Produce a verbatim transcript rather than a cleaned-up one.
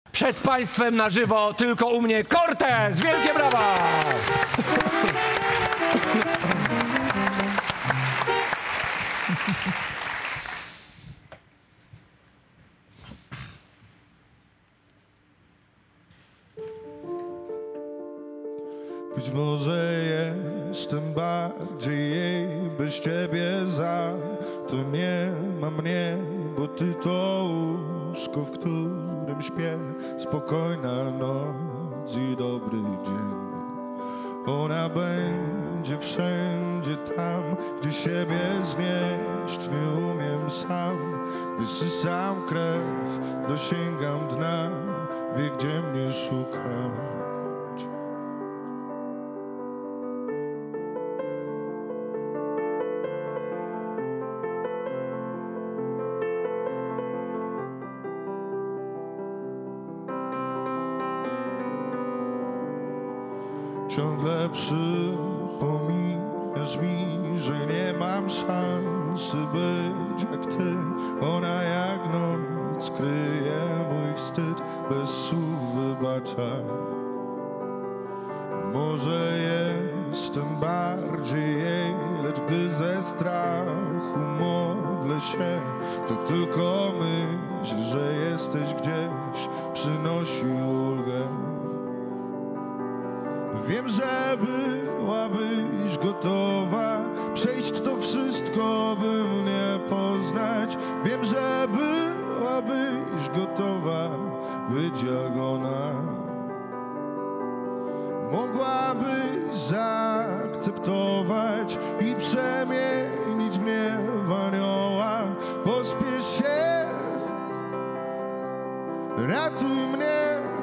Przed państwem na żywo, tylko u mnie Cortez! Wielkie brawa! Być może jestem bardziej jej bez ciebie za to nie ma mnie, bo ty to łóżko, w którym śpię, spokojna noc i dobry dzień. Ona będzie wszędzie tam, gdzie siebie znieść nie umiem sam. Wysysam krew, dosięgam dna, wie gdzie mnie szukam. Ciągle przypominasz mi, że nie mam szansy być jak ty. Ona jak noc kryje mój wstyd, bez słów wybacza. Może jestem bardziej jej, lecz gdy ze strachu modlę się, to tylko myśl, że jesteś gdzieś, przynosi ulgę. Wiem, że byłabyś gotowa przejść to wszystko, by mnie poznać. Wiem, że byłabyś gotowa być jak ona. Mogłabyś zaakceptować i przemienić mnie w anioła. Pospiesz się, ratuj mnie.